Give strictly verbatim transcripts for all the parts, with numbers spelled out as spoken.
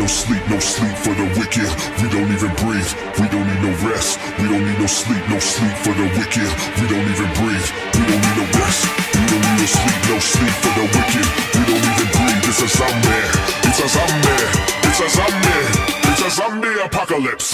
no sleep, no sleep for the wicked. We don't even breathe, we don't need no rest. We don't need no sleep, no sleep for the wicked. We don't even breathe, we don't need no rest. We don't need no sleep, no sleep for the wicked. We don't even breathe, it's a zombie. It's a zombie, it's a zombie. It's a zombie apocalypse.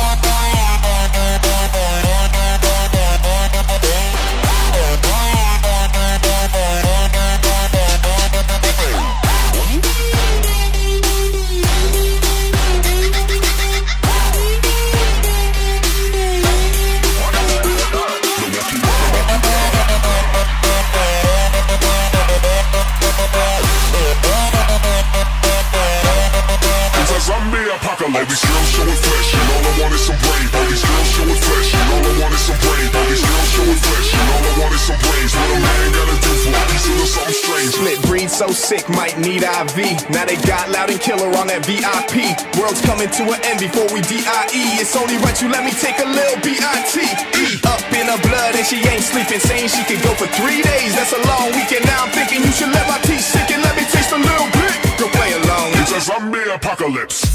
All these girls showing flesh, and all I want is some brain. All these girls showing flesh, and all I want is some brain. All these girls showing flesh, and all I want is some brains. What a man gotta do for a piece of something strange. Split breed so sick, might need I V. Now they got Loud and Killer on that V I P. World's coming to an end before we D I E. It's only right you let me take a little B I T E. Up in her blood and she ain't sleeping, saying she could go for three days. That's a long weekend. Now I'm thinking you should let my teeth sink and let me taste a little bit. Go play along. It's a zombie apocalypse.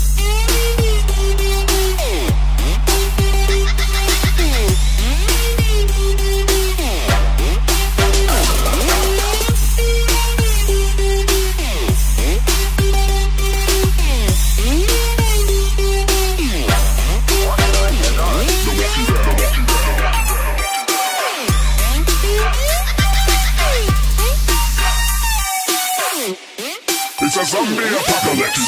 It's a zombie apocalypse.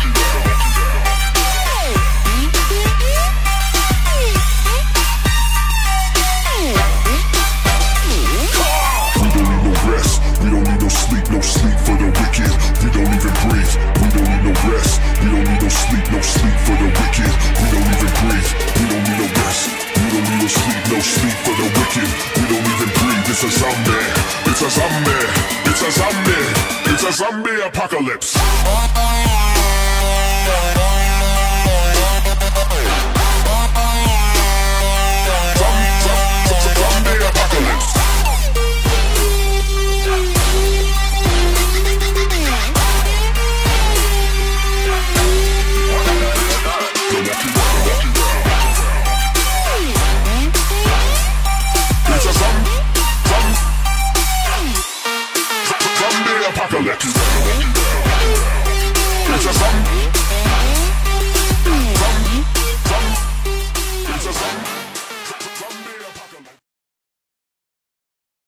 We don't need no rest. We don't need no sleep, no sleep for the wicked. We don't even breathe. We don't need no rest. We don't need no sleep, no sleep for the wicked. We don't even breathe. We don't need no rest. We don't need no sleep, no sleep for the wicked. We don't even breathe. It's a zombie. It's a zombie. It's a zombie. It's a zombie apocalypse. Zombie apocalypse. It's a zombie. Zombie apocalypse. It's a zombie.